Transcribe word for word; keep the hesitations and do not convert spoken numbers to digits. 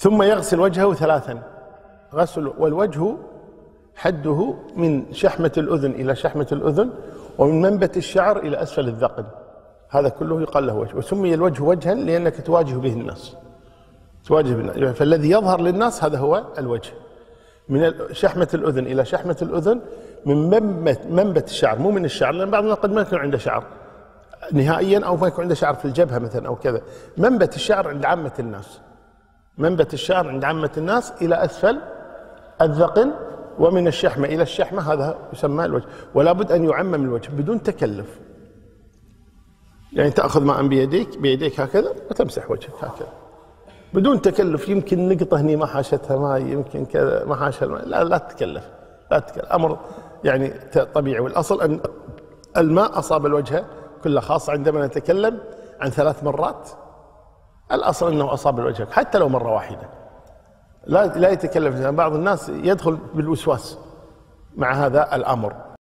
ثم يغسل وجهه ثلاثا. غسل والوجه حده من شحمة الأذن إلى شحمة الأذن، ومن منبت الشعر إلى أسفل الذقن، هذا كله يقال له وجه. وسمي الوجه وجها لأنك تواجه به الناس، تواجه بالناس، فالذي يظهر للناس هذا هو الوجه. من شحمة الأذن إلى شحمة الأذن، من منبت منبت الشعر، مو من الشعر، لأن بعضنا قد ما يكون عنده شعر نهائيا، أو ما يكون عنده شعر في الجبهة مثلا أو كذا. منبت الشعر عند عامة الناس، منبت الشعر عند عامة الناس إلى أسفل الذقن، ومن الشحمة إلى الشحمة، هذا يسمى الوجه. ولا بد أن يعمم الوجه بدون تكلف، يعني تأخذ ماء بيديك بيديك هكذا وتمسح وجهك هكذا بدون تكلف. يمكن نقطة هني ما حاشتها ماء، يمكن كذا ما حاشها الماء، لا لا تتكلف، لا تتكلف، أمر يعني طبيعي. والأصل أن الماء أصاب الوجه كله، خاصة عندما نتكلم عن ثلاث مرات، الأصل أنه أصاب الوجه حتى لو مرة واحدة، لا لا يتكلف. بعض الناس يدخل بالوسواس مع هذا الأمر.